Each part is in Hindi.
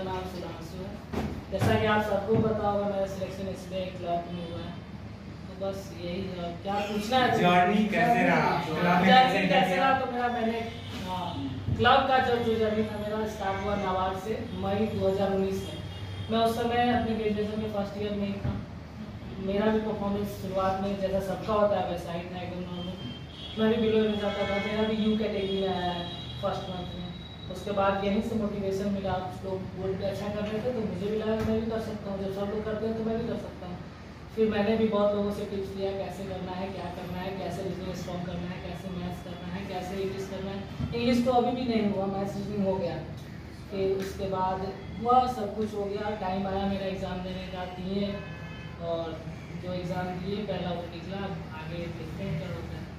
मेरा नाम सुधांशु है। जैसा कि आप सबको पता होगा मेरा सिलेक्शन इसलिए क्लब में हुआ है, तो बस यही क्या पूछना है। जर्नी कैसे रहा? जर्नी कैसे रहा तो मेरा मैंने क्लब का जो जर्नी था मेरा स्टार्ट हुआ नाबार्ड से मई 2019 में। मैं उस समय अपने ग्रेजुएशन के फर्स्ट ईयर में ही था। मेरा भी परफॉर्मेंस शुरुआत में जैसा सबका होता है वैसा ही था, एकदम नॉर्मल। मैं भी बिलो में जाता था, मेरा भी यू कैटेगरी में आया है फर्स्ट मंथ में। उसके बाद यहीं से मोटिवेशन मिला, लोग बोर्ड पे अच्छा कर रहे थे तो मुझे भी लगा मैं भी कर सकता हूँ, जब सब लोग करते हैं तो मैं भी कर सकता हूँ। फिर मैंने भी बहुत लोगों से टिप्स लिया कैसे करना है, क्या करना है, कैसे रीजनिंग स्ट्रॉन्ग करना है, कैसे मैथ्स करना है, कैसे इंग्लिश करना है। इंग्लिश तो अभी भी नहीं हुआ, मैथ्स रीजनिंग हो गया। फिर उसके बाद वह सब कुछ हो गया, टाइम आया मेरा एग्ज़ाम देने का, दिए और जो एग्ज़ाम दिए पहला वो निकला, आगे देखते हैं क्या होता है।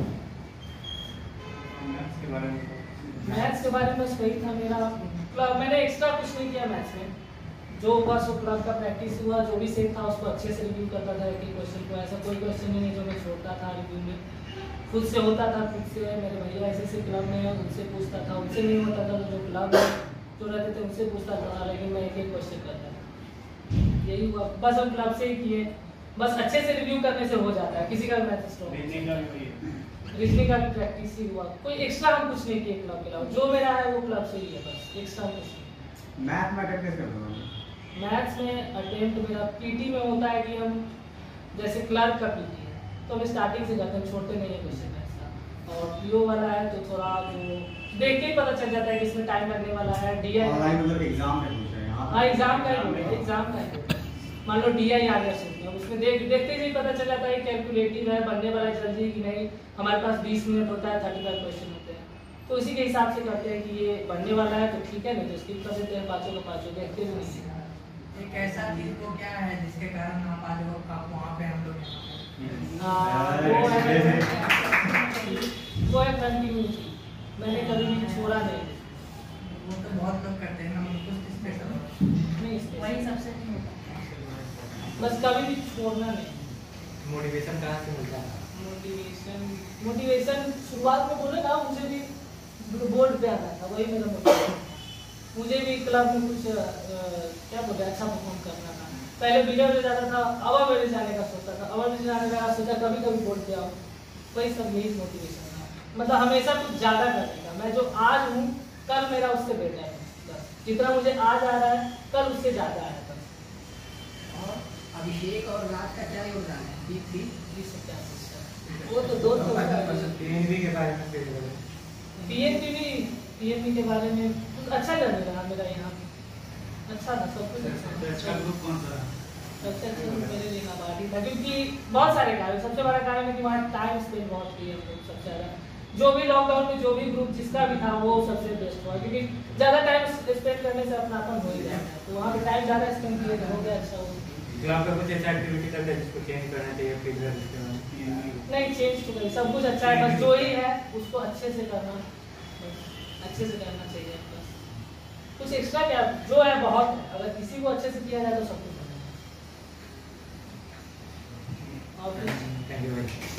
मैथ्स के बारे में बस वही था मेरा क्लब, मैंने एक्स्ट्रा कुछ नहीं किया मैथ्स में। जो हुआ सो क्लब का प्रैक्टिस हुआ, जो भी सेट था उसको अच्छे से रिव्यू करता था, एक एक क्वेश्चन को। ऐसा कोई क्वेश्चन नहीं जो मैं छोड़ता था रिव्यू में, खुद से होता था। खुद से मेरे भैया ऐसे क्लब में है उनसे पूछता था, उनसे नहीं होता था तो जो क्लब जो रहते थे उनसे पूछता था, लेकिन मैं एक एक क्वेश्चन करता था। यही हुआ, बस हम क्लब से ही किए। बस अच्छे से रिव्यू करने से हो जाता है, किसी का भी मैथ स्ट्रॉन्ग, रीजनिंग का भी प्रैक्टिस ही हुआ। कोई एक्स्ट्रा हम कुछ नहीं किए क्लब के अलावा, जो मेरा है वो क्लब से ही है, बस एक्स्ट्रा कुछ नहीं। मैथ में अटेम्प्ट कैसे करते हो? मैथ्स में अटेम्प्ट मेरा पीटी में होता है कि हम जैसे क्लर्क का पीटी है तो हम स्टार्टिंग से करते हैं, छोड़ते नहीं है क्वेश्चन ऐसा। और पीओ वाला है तो थोड़ा जो देख के ही पता चल जाता है कि इसमें टाइम लगने वाला है। डीआई ऑनलाइन मतलब एग्जाम में पूछ रहे हैं? हाँ एग्जाम का ही, एग्जाम का ही। मान लो डीआई आ गया सुनते हैं, उसमें देखते ही पता चल जाता है कैलकुलेटिव है, बनने वाला है जल्दी कि नहीं। हमारे पास 20 मिनट होता है, 35 क्वेश्चन होते हैं, तो उसी के हिसाब से करते हैं कि ये बनने वाला है तो ठीक है, नहीं तो स्किप कर देते हैं, पाँचों का पाँचों देखते भी नहीं। एक ऐसा चीज को क्या है जिसके कारण आप आज वहाँ पे हम लोग वो है कंटिन्यूटी, मैंने कभी भी छोड़ा नहीं। वो तो बहुत लोग करते हैं ना, कुछ स्पेशल नहीं, वही सबसे बस कभी भी छोड़ना नहीं। मोटिवेशन कहाँ से मिलता है? मोटिवेशन शुरुआत में बोले ना, मुझे भी बोर्ड पे आता था, वही मेरा मोटिवेशन। मुझे भी क्लब में कुछ क्या बोलते अच्छा परफॉर्म करना था। पहले बिना में जाता था, अवर में जाने का सोचता था, अवर में जाने का सोचा कभी कभी बोर्ड पे आओ, वही सब यही मोटिवेशन था। मतलब हमेशा कुछ ज़्यादा करने का, मैं जो आज हूँ कल मेरा उससे बेटर है, बस जितना मुझे आज आ रहा है कल उससे ज़्यादा है बस। और अभिषेक और राज का क्या योगदान है? वो तो दो पीएनबी के बारे में पीएनबी के बारे में अच्छा लग रहा मेरा यहाँ, अच्छा था सब कुछ। अच्छा ग्रुप कौन सा? सबसे अच्छा ग्रुप मेरे लिए नाबार्ड था, क्योंकि बहुत सारे कारण, सबसे बड़ा कारण है कि वहाँ टाइम स्पेंड बहुत किया हम लोग सबसे ज़्यादा। जो भी लॉकडाउन में जो भी ग्रुप जिसका भी था वो सबसे बेस्ट हुआ, क्योंकि ज़्यादा टाइम स्पेंड करने से अपनापन हो ही जाता है, तो वहाँ पे टाइम ज़्यादा स्पेंड किए तो हो गया अच्छा हो। क्लब का कुछ ऐसा एक्टिविटी करते हैं जिसको चेंज करना चाहिए फिर? नहीं चेंज तो नहीं, सब कुछ अच्छा है, बस जो ही है उसको अच्छे से करना, अच्छे से करना चाहिए बस। कुछ एक्स्ट्रा क्या, जो है बहुत है, अगर किसी को अच्छे से किया जाए तो सब कुछ है। और थैंक यू भाई।